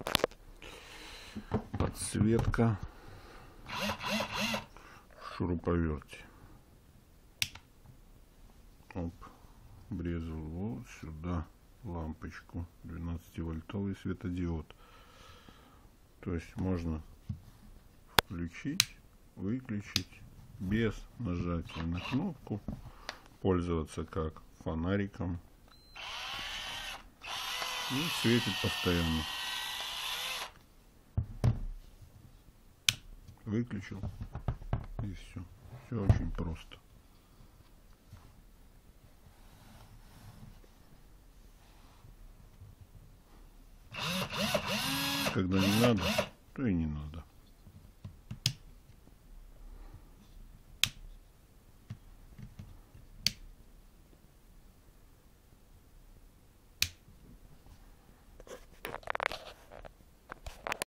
подсветка, шуруповерте. Оп, врезал вот сюда лампочку, 12-вольтовый светодиод. То есть можно включить, выключить без нажатия на кнопку, пользоваться как фонариком, и светит постоянно. Выключил, и все. Все очень просто. Когда не надо, то и не надо.